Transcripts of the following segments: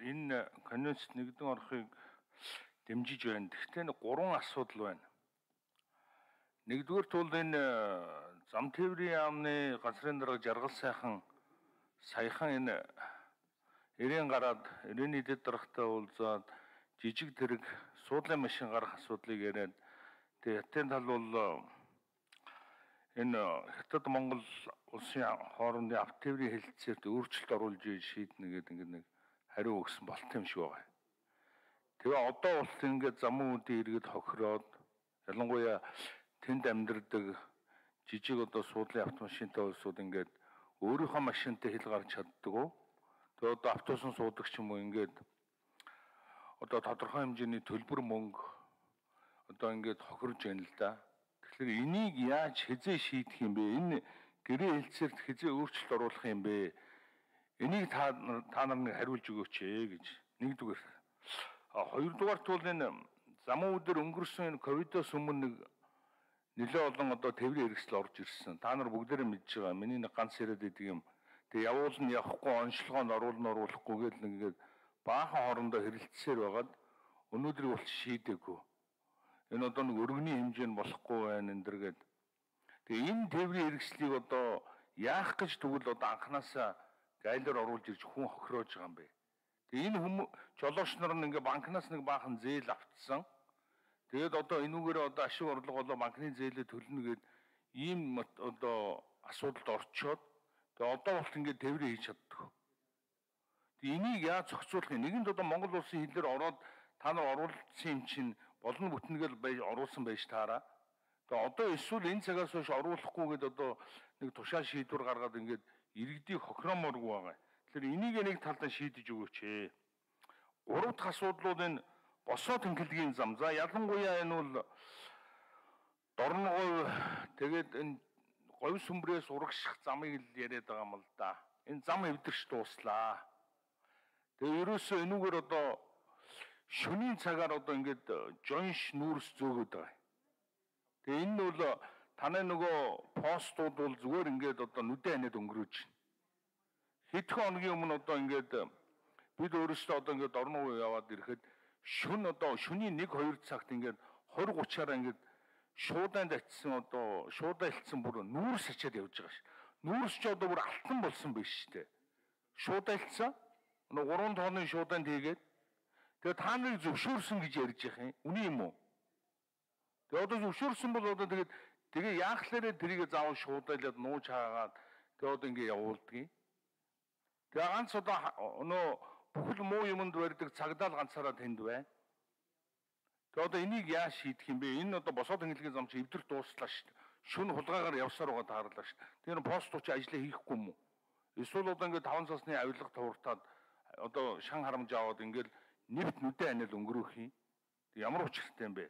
энэ конвенцэд нэгдэн орохыг дэмжиж байна. Гэхдээ нэг гурван асуудал байна. Нэгдүгээр тул энэ зам тээврийн яамны газрын дарга жаргал саяхан энэ ирээн гараад ирээний дэд даргатай уулзаад жижиг тэрэг суудлын машин гарах асуудлыг яриад тэгээ хятадын тал бол энэ Хятад Монгол улсын хоорондын авто тээврийн хэлэлцээрт өөрчлөлт оруулж шийднэ гэдэг нэг хариу өгсөн болт юм шиг байна. Тэгээ одоо бол ингээд замун үүдийн иргэд хохироод ялангуяа тэнд амьдардаг жижиг одоо суудлын автомашинтай улсууд ингээд өөрийнхөө машинтай хил гарч чаддгүй. Тэгээ одоо автобусын суудаг ч юм уу ингээд одоо тодорхой хэмжээний төлбөр мөнгө одоо ингээд хохирж байна л да. Тэгэхээр энийг яаж хэзээ шийдэх юм бэ? Энэ гэрээ хэлцээрт хэзээ өөрчлөлт оруулах юм бэ? Энийг та нар нэг хариулж өгөөч гэж нэгдүгээр. Хоёрдугаар тул энэ замун үүдээр өнгөрсөн энэ ковидоос өмнө нэг нэлээд олон одоо тээврийн хэрэгсэл орж ирсэн. Та нар бүгдээрээ мэдж байгаа. Миний нэг ганц яриад идэг юм. Тэгээ явуулна явахгүй онцлогоонд оруулахгүй гэл нэгээд баахан хоорондоо хэрэлцсээр байгаад өнөөдрийг бол шийдээгүй. Энэ одоо нэг өргөний хэмжээнд болохгүй байна энэ дэргээд. Тэгээ энэ тээврийн хэрэгслийг одоо яах гэж тэгвэл одоо анханасаа гайлаар оруулж ирж хүн хохироож байгаа юм бэ. Тэгээ энэ жолооч нар нь ингээ банкнаас нэг баахан зээл автсан. Тэгээд одоо энүүгээрээ одоо ашиг орлого болоо банкны зээлээ төлнө гэд ийм одоо асуудалд орчоод тэгээ одоо болт ингээ тээврээ хийж чаддаг. Тэгээ энийг яаж зохицуулах юм? Нэгэнд одоо Монгол улсын хилээр ороод та нар оруулсан юм чинь болно бүтнгээл оруулсан байж таараа. Тэгээ одоо эсвэл энэ цагаас хойш оруулахгүй гэд одоо нэг тушаал шийдвэр гаргаад ингээд иргэдийг хохиромооргүй байгаа. Тэгэхээр энийг нэг талдаа шийдэж өгөөч. Гурав дахь асуудлууд энэ босоо тэнхлэгийн зам. За ялангуяа энэ бол дорногой тэгээд энэ говь сүмбрээс урагших замыг л яриад байгаа юм л да. Энэ зам эвдэрч дууслаа. Тэгээ ерөөсөө энүүгээр одоо шөнийн цагаар одоо ингээд жонш нүүрс зөөгöd байгаа. Тэгээ энэ нь бол танай нөгөө постууд бол зүгээр ингээд одоо нүдэн ханаад өнгөрөөж байна. Хэдхэн хоногийн өмнө одоо ингээд бид өөрөөсөө одоо ингээд дорногой яваад ирэхэд шөнө одоо шөнийн 1-2 цагт ингээд 20-30-аараа ингээд шууданд атсан одоо шуудаа илтсэн бүр нүүрс ачаад явж байгаа ш. Нүүрс ч одоо бүр алтан болсон биш штэ. Шуудаа илтсэн. 3 тонны шууданд хийгээд тэгээ та нарыг зөвшөөрсөн гэж ярьж байгаа юм. Үний юм уу? Тэгээ одоо зөвшөөрсөн бол одоо тэгээ яах лээрээ тэрийг заавал шуудаалаад нууж хаагаад тэгээ одоо ингээд явуулдгийг. Тэгээ ганц одоо бүхэл муу юмд барьдаг цагдаал ганцаараа тэнд байна. Тэгээ одоо энийг яаж шийдэх юм бэ? Энэ одоо босоо тэнхлэгийн зам чи эвдэр дууслаа шүү дээ. Шүн хулгаагаар явсаар байгаа таарлаа шүү дээ. Тэр постууд чи ажиллаа хийхгүй юм уу? Эсвэл одоо ингээд 5 цасны авилга тууртаад одоо шан харамж аваад ингээд нэрт нүдэн ханаад өнгөрөөх юм. Ямар учиртай юм бэ?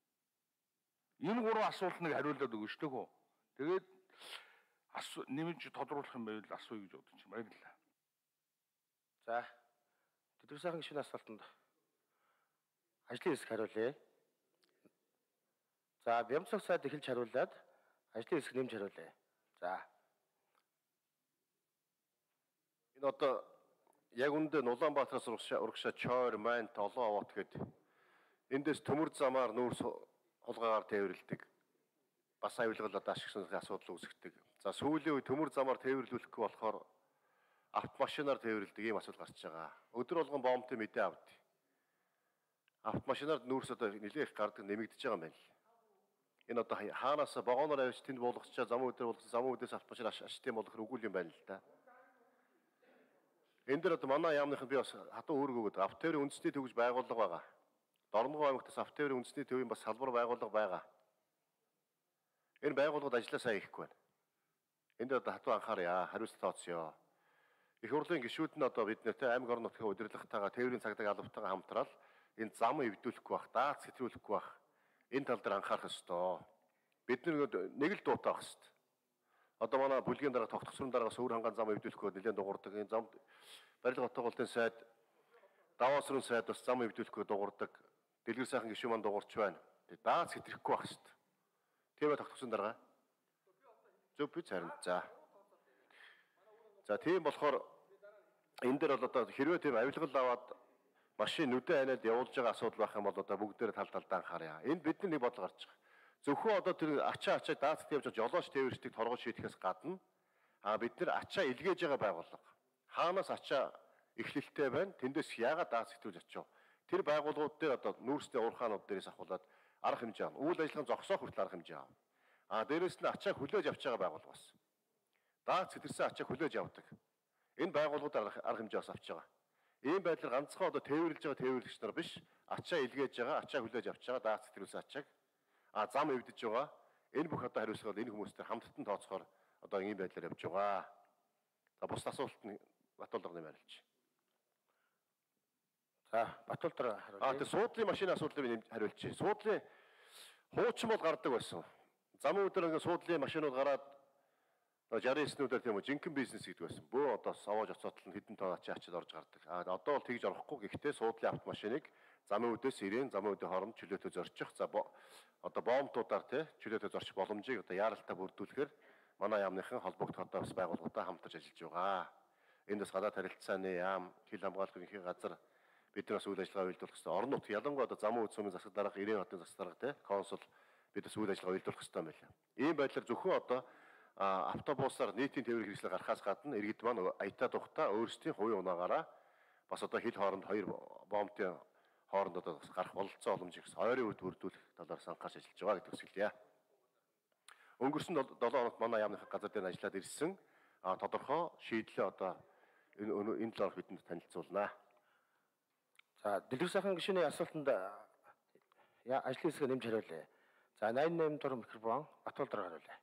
Энэ гурван асуулт нэг хариулаад өгөөч төгөө. Тэгээд нэмж тодруулах юм байвал асууя гэж бодож байна. Баярлалаа. За. Төдөө сайхан гишүүний асуултанд ажлын хэсэг хариулъя. За, Бямцог сайд эхэлж хариулаад ажлын хэсэг нэмж хариулъя. За. Энэ одоо яг үндэ Улаанбаатараас урагшаа Чойр, Майнт, Олон Овоот гээд эндээс төмөр замаар нүүрс хулгаагаар тээвэрлэдэг. Бас авилгал одоо ашигсны асуудал үүсгдэг. За, сүүлийн үе төмөр замаар тээвэрлүүлэхгүй болохоор автомашинаар тээвэрлэдэг ийм асуудал гарч байгаа. Өдөр болгон бомбтой мэдээ авд. Автомашинаар нүүрс одоо нэлээд их гардаг нэмэгдэж байгаа юм байна л. Энэ одоо хаанаас вагоноор авч тэнд болгочоо замун өдөр болгосон замун өдөөс автомашин ашигтай болох үгүй юм байна л да. Энд дээр одоо манай яамныхан би бас хатуу өөргөө өгöd автотеврийн үндэсний төвөж байгууллага байгаа. Дорногой аймагтас автотеврийн үндэсний төвийн бас салбар байгууллага байгаа. Энэ байгууллагад ажиллаа сайн хийхгүй байна. Энд дээр одоо хатуу анхааръя, хариуцлага тооцъё. Их хурлын гишүүд нь одоо бид нэртэй аймаг орон нутгийн удирдлагатайгаа тээврийн цагдаа албатайгаа хамтрал энэ зам эвдүүлэхгүй бах, дац хэтрүүлэхгүй бах энэ тал дээр анхаарах ёстой. Бид нэг л дуутаах ёстой. Одоо манай бүлгийн дараа тогтцсон дараа суур хангаан зам эвдүүлэхгүй нэлээд дуурдаг. Энэ зам барилга хотгоолтын сайд, даваа сүрэн сайд бас зам эвдүүлэхгүй дуурдаг. Дэлгэр сайхан гишүүн маань дуурч байна. Тэгээ дац хэтрэхгүй бах ёстой. Тийм тогтцсон дараа. Зөв би царин. За. За тийм болохоор энэ дээр бол одоо хэрвээ тийм авилгал аваад машин нүдэн ханаад явуулж байгаа асуудал байх юм бол одоо бүгдээрээ тал талдаа анхааръя. Энд бидний нэг бодол гарч байгаа. Зөвхөн одоо тэр ачаа даацт явж жолооч тээвэрчдийг торгож шийдэхээс гадна бид нэр ачаа илгээж байгаа байгууллага. Хаанаас ачаа эхлэлтэй байна? Тэндээс яагаад даацт сэтгүүлж очив? Тэр байгууллагууд дээр одоо нүүрстэй урхаанууд дээрээс ахуулаад арга хэмжээ авна. Үйл ажиллагааны зогсоох хүртэл арга хэмжээ авна. Дээрээс нь ачаа хүлээж авч байгаа байгууллага бас. Даацт сэтэрсэн ачаа хүлээж авдаг. Энэ байгууллагууд арга хэмжээ бас авч байгаа. Ийм байдлаар ганцхан одоо тээвэрлж байгаа тээвэрлэгч нар биш, ачаа илгээж байгаа, ачаа хүлээж авч байгаа даацт сэтгүүлсэн ачааг зам эвдэж байгаа. Энэ бүх одоо хариуцлага энэ хүмүүстэй хамттан тооцохоор одоо ийм байдлаар явж байгаа. Бус асуулт нь Батулдрын хариулж. За, Батулдар хариулъя. Тэгээ суудлын машины асуудлыг би хариулж. Суудлын хуучин бол гардаг байсан. Замын өдөр ингээд суудлын машинууд гараад 69-нүүдээр тийм үү жинхэнэ бизнес гэдэг байсан. Бөө одоо совоож оцоотол нь хэдэн тонн ачаа ачаад орж гардаг. Одоо бол тэгж орохгүй. Гэхдээ суудлын автомашиныг замын үдээс ирээн замын үдийн хооронд чөлөөтэй зорчих. Одоо боомтуудаар чөлөөтэй зорчих боломжийг одоо яаралтай бүрдүүлэхээр манай яамныхан холбогдох одоо бас байгууллагуудаа хамтарч ажиллаж байгаа. Энд бас гадаад харилцааны яам, хил хамгаалалтын ихэнх газар бид нар бас үйл ажиллагаа үйлдвэрлэх хэрэгтэй. Орон нутг ялангуяа одоо замын үдсийн засаг дарга, Ирээн хотын засаг дарга консул бид бас үйл ажиллагаа үйлдвэрлэх хэрэгтэй юм байна. Ийм байдлаар зөвхөн одоо автобусаар нийтийн тээврийн хэрэгслээ гарахаас гадна иргэд маань аятаа тухта өөрсдийн хувийн унаагаараа бас одоо хил хооронд хоёр боомтын хооронд одоо гарах бололцоо боломжийг ойрын үед бүрдүүлэх талаар анхаарч ажиллаж байгаа гэдэг үсгэлээ. Өнгөрсөн 7 хоногт манай яамны газар дээр ажиллаад ирсэн тодорхой шийдлээ одоо энэ талаар бидэнд танилцуулнаа. За, дэлгэр сайхан гишүүний асуултанд ажлын хэсгээ нэмж хариулъя. За, 88 дугаар микрофон Батулдар хариулъя.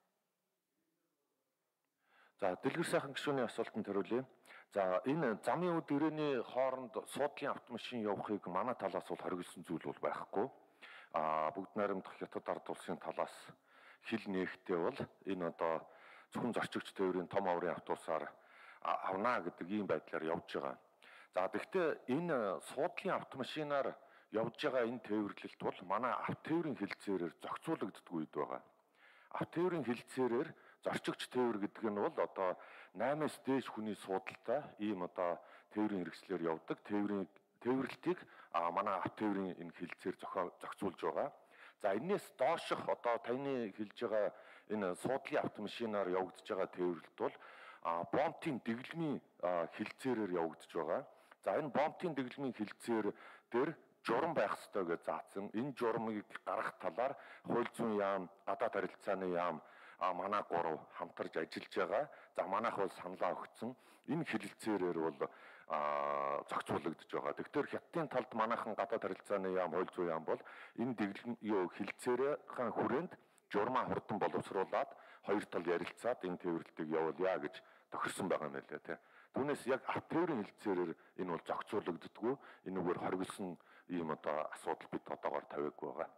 За, дэлгэр сайхан гишүүний асуултанд хариулъя. За, энэ замын үд ирээний хооронд суудлын автомашин явахыг манай талаас бол хоригдсон зүйл бол байхгүй. Бүгд найрамдах хятад ард улсын талаас хил нээгтээ бол энэ одоо зөвхөн зорчигч тээврийн том аврын автобусаар авнаа гэдэг ийм байдлаар явж байгаа. За, гэхдээ энэ суудлын автомашинаар явж байгаа энэ тээвэрлэлт бол манай автотээврийн хэлцээрээр зохицуулагддаггүй үед байгаа. Автотээврийн хэлцээрээр зорчигч тээвэр гэдэг нь бол одоо 8-аас дээш хүний суудалтай ийм одоо тээврийн хэрэгслээр явдаг тээвэрлэлтийг манай автотээврийн энэ хэлцээр зохицуулж байгаа. За, энэс дооших одоо таны хэлж байгаа энэ суудлын автомашинаар явагдаж байгаа тээвэрлэлт бол бомтын дэглэмийн хэлцээрээр явагдаж байгаа. За, энэ бомтын дэглэмийн хэлцээр дээр журам байх ёстой гэж заасан. Энэ журамыг гаргах талаар хууль зүйн яам, гадаад харилцааны яам манай гурав хамтарч ажиллаж байгаа. За, манайх бол саналаа өгсөн. Энэ хэлэлцээрээр бол зохицуулагдж байгаа. Тэгэхээр хятадын талд манайхан гадаад харилцааны яам, хууль зүйн яам бол энэ хэлэлцээрийн хүрээнд журмаа хурдан боловсруулад хоёр тал ярилцаад энэ тээвэрлэлтийг явуулъя гэж тохирсон байгаа юм лээ тий. Түүнээс яг автотээврийн хэлэлцээрээр энэ бол зохицуулагддаггүй. Энэгээр хоригдсон ийм одоо асуудал бид одоогоор тавиагүй байгаа.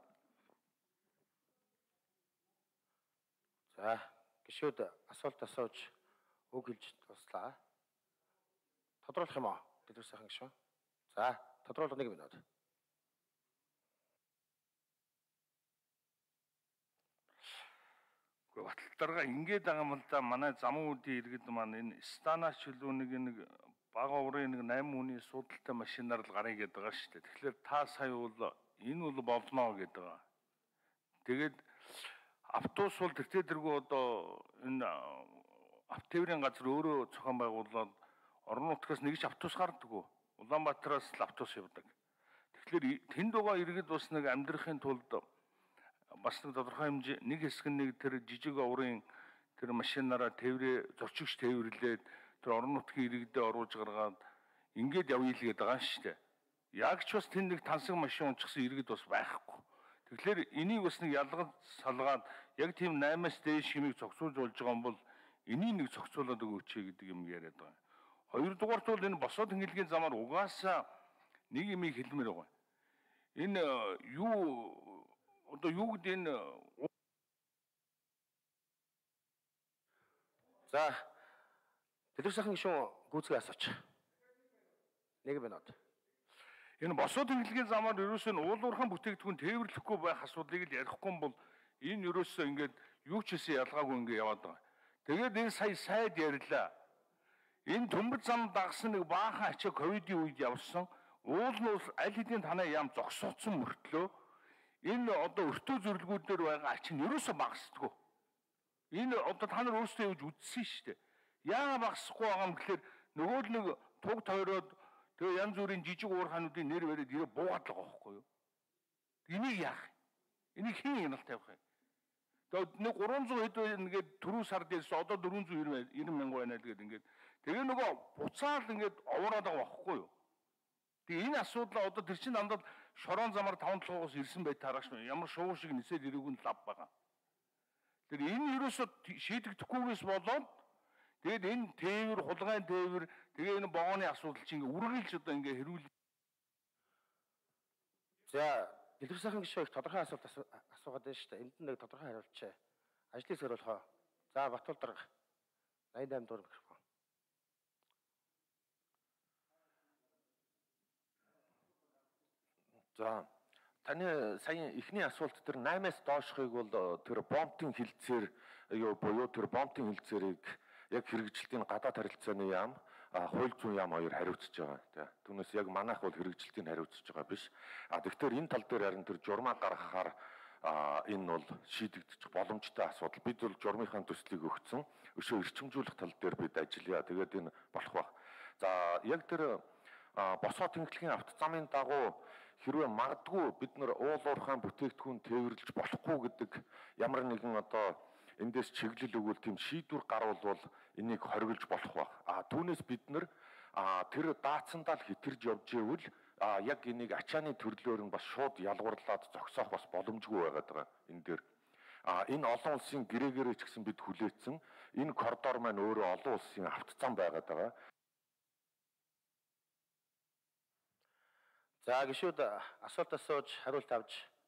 За, гишүүд асуулт асууж үг хэлж туслаа. Тодруулах юм уу? Дэлгэр сайхан гишүүн. За, тодруулах 1 минут. Баталдарга ингээд байгаа юм л да. Манай замын үдийн иргэд маань энэ Стана чөлөөнийг нэг бага урын нэг 8 хүний суудалтай машинаар л гарыг гэдэг байгаа шүү дээ. Тэгэхээр та сая бол энэ бол болно гэдэг байгаа. Тэгээд автобус бол тэртээ одоо энэ автотээврийн газар өөрөө зохион байгуулаад орон нутгаас нэг ч автобус гардаггүй. Улаанбаатараас л автобус явдаг. Тэгэхээр тэнд байгаа иргэд бас нэг амьдрахын тулд бас нэг тодорхой хэмжээ нэг хэсэг нэг тэр жижиг оврын тэр машинаараа зорчигч тээвэрлээд тэр орон нутгийн иргэдээ оруулж гаргаад ингээд явъя л гэдэг байгаа шүү дээ. Яг ч бас тэнд нэг тансаг машин унчихсан иргэд бас байхгүй. Тэгэхээр энийг бас нэг ялгаж салгаад яг тийм 8-аас дээш хэмийг зохицуулж болж байгаа юм бол энийг нэг зохицуулаад өгөөч гэдэг юм яриад байгаа. Хоёрдугаарт бол энэ босоод хингэлгийн замаар угаасаа нэг юм хэлмээр байгаа. Энэ одоо юу гэдэг энэ За, дэлгэр сайхан гишүүн гүйцэтгэх асууч. 1 минут. Энэ босоод хингэлгийн замаар ерөөсөө уулуурхан бүтээгдэхүүн тээвэрлэхгүй байх асуудлыг л ярихгүй бол энэ ерөөсөө ингээд юу ч хийсэн ялгаагүй ингээд яваад байгаа. Тэгээд энэ сая сайд ярьлаа. Энэ төмбөц зам дагсан нэг баахан ачаа ковидын үед явсан. Уул нь аль хэдийн танаа яам зогсооцсон мөртлөө энэ одоо өртөө зөвлгүүдээр байгаа ач нь ерөөсө багасдаггүй. Энэ одоо та нар өөрсдөө явж үзсэн шүү дээ. Яагаад багасахгүй байгаа юм гэхээр нөгөө л нэг туг тойроод тэгээ янз бүрийн жижиг уурхаануудын нэр бариад ирээ буугаад байгаа байхгүй юу? Энийг яах? Энийг хэн хяналт тавих вэ? Тэгээд нэг 300 хэд байна ингээд түрүү сард ярьсан одоо 490 мянга байна л гээд ингээд тэгээ нөгөө буцаал ингээд овоороод байгаа байхгүй юу? Тэгээ энэ асуудал одоо тэр чинь дандаа шорон замаар 5-7-оос ирсэн бай таараш ямар шуу шиг нисээд ирээгүй нь лав байгаа. Тэр энэ ерөөсөө шийдэгдэхгүйгээс болоод тэгээд энэ тээвэр хулгайн тээвэр тэгээ энэ богооны асуудал чинь ингээ үргэлж одоо ингээ хэрүүл. За дэлгэр сайхан гишүүн их тодорхой асуулт асуугаад байна шүү дээ. Энд нэг тодорхой хариултчаа. Ажлыг сөрүүлэхөө. За Батбол дарга 88 дугаар микрофон. За таны саяны эхний асуулт тэр 8-аас доошхыг бол тэр бомбын хилцээр буюу тэр бомбын хилцээрийг яг хэрэгжилтийн гадаад харилцааны яам хууль зүйн яам хоёр хариуцж байгаа. Түүнээс яг манайх бол хэрэгжилтийг хариуцж байгаа биш. Тэгэхээр энэ тал дээр харин тэр журмаа гаргахаар энэ бол шийдэгдэх боломжтой асуудал. Бид бол журмынхаа төслийг өгсөн. Өшөө эрчимжүүлэх тал дээр бид ажиллая. Тэгээд энэ болох баг. За яг тэр босоо тэнхлэгийн авто замын дагуу хэрвээ магадгүй бид нар уул уурхайн бүтээгдэхүүн тээвэрлэж болохгүй гэдэг ямар нэгэн одоо эндээс чиглэл өгвөл тийм шийдвэр гарвал энийг хориглож болох баг. Түүнээс бид нар тэр даацсандаа л хэтэрж явж ивэл яг энийг ачааны төрлөөр нь бас шууд ялгуурлаад зогсоох бас боломжгүй байгаад байгаа энэ дээр. Энэ олон улсын гэрээгээрээ ч гэсэн бид хүлээсэн. Энэ коридор маань өөрөө олон улсын авто зам байгаад байгаа. За гишүүд асуулт асууж хариулт авч